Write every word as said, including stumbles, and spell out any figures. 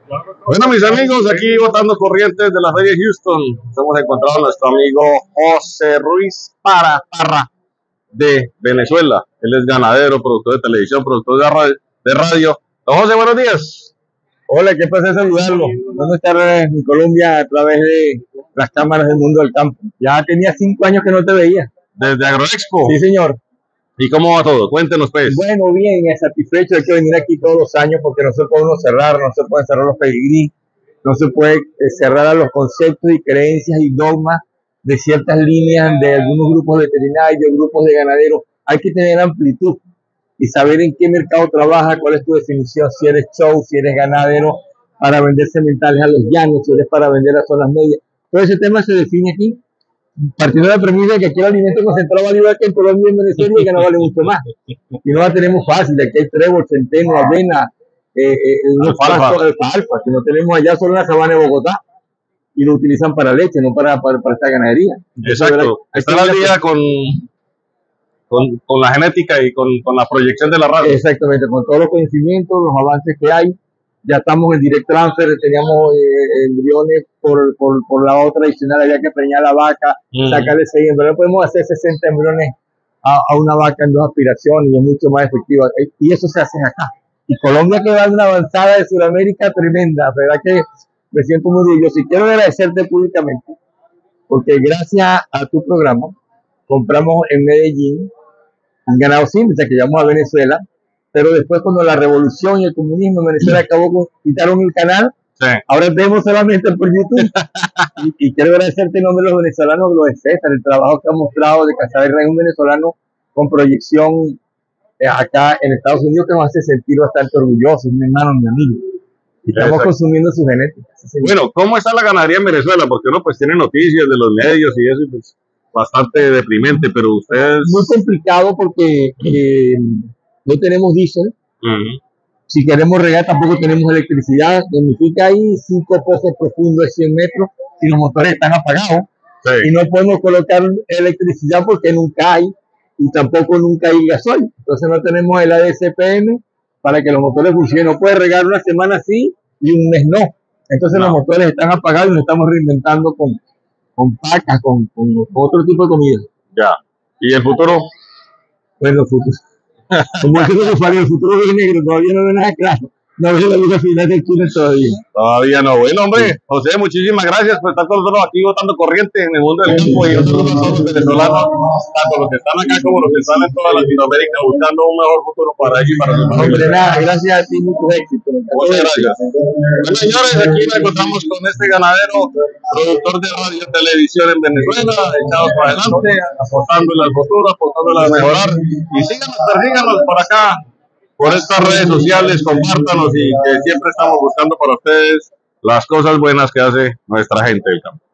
Bueno, mis amigos, aquí botando corrientes de la Feria de Houston, nos hemos encontrado a nuestro amigo José Ruiz Parra, Parra de Venezuela. Él es ganadero, productor de televisión, productor de radio. De radio. Don José, buenos días. Hola, qué placer saludarlo. Bueno, estar en Colombia a través de las cámaras del mundo del campo. Ya tenía cinco años que no te veía. ¿Desde Agroexpo? Sí, señor. ¿Y cómo va todo? Cuéntenos, pues. Bueno, bien, satisfecho. Hay que venir aquí todos los años porque no se puede uno cerrar, no se pueden cerrar los pedigrí, no se puede cerrar a los conceptos y creencias y dogmas de ciertas líneas de algunos grupos veterinarios, grupos de ganaderos. Hay que tener amplitud y saber en qué mercado trabaja, cuál es tu definición, si eres show, si eres ganadero para vender sementales a los llanos, si eres para vender a zonas medias. Todo ese tema se define aquí, partiendo de la premisa de que aquí el alimento concentrado vale igual que en Colombia y en Venezuela y que no vale mucho más. Y no la tenemos fácil, aquí hay trébol, centeno, avena, eh, eh, alfalfa, alfalfa, que no tenemos allá solo en la sabana de Bogotá. Y lo utilizan para leche, no para, para, para esta ganadería. Exacto. Están al día con, con, con la genética y con, con la proyección de la raza. Exactamente, con todos los conocimientos, los avances que hay. Ya estamos en direct transfer, teníamos eh, embriones por, por, por la otra tradicional, había que preñar a la vaca, mm. sacarle seis embriones. Podemos hacer sesenta embriones a, a una vaca en dos aspiraciones y es mucho más efectivo. Y eso se hace acá. Y Colombia que va de una avanzada de Sudamérica tremenda, ¿verdad? Que me siento muy orgulloso y quiero agradecerte públicamente porque gracias a tu programa compramos en Medellín un ganado simple, o sea que llevamos a Venezuela, pero después cuando la revolución y el comunismo en Venezuela acabó con, quitaron el canal, sí. Ahora vemos solamente por YouTube y, y quiero agradecerte en nombre de los venezolanos, lo de César, el trabajo que ha mostrado de Casabel Rey, un venezolano con proyección eh, acá en Estados Unidos que nos hace sentir bastante orgullosos, mi hermano, mi amigo. Y estamos Exacto. consumiendo su genética. Bueno, ¿cómo está la ganadería en Venezuela? Porque uno pues tiene noticias de los medios y eso, y pues bastante deprimente, pero ustedes... Muy complicado porque eh, no tenemos diésel. Uh-huh. Si queremos regar tampoco tenemos electricidad. Significa ahí cinco pozos profundos de cien metros y los motores están apagados. Sí. Y no podemos colocar electricidad porque nunca hay y tampoco nunca hay gasoil. Entonces no tenemos el A D C P M para que los motores funcionen. No puede regar una semana sí y un mes no. Entonces no. Los motores están apagados y nos estamos reinventando con, con pacas, con, con, con otro tipo de comida. Ya. ¿Y el futuro? Bueno, el futuro. Como es que el futuro es negro, todavía no ve nada claro. No veo la luz al final del túnel todavía. Todavía no. Bueno, hombre, José, muchísimas gracias por estar con nosotros aquí botando corriente en el mundo del campo y nosotros los venezolanos, tanto los que están acá como los que están en toda Latinoamérica buscando un mejor futuro para ellos y para sus familias. Hombre, nada, gracias a ti, mucho éxito. Muchas gracias. Bueno, señores, aquí nos encontramos con este ganadero, productor de radio y televisión en Venezuela, echados para adelante, apostándole al futuro, apostándole a mejorar. Y síganos, persíganos por acá, por estas redes sociales, compártanos y que siempre estamos buscando para ustedes las cosas buenas que hace nuestra gente del campo.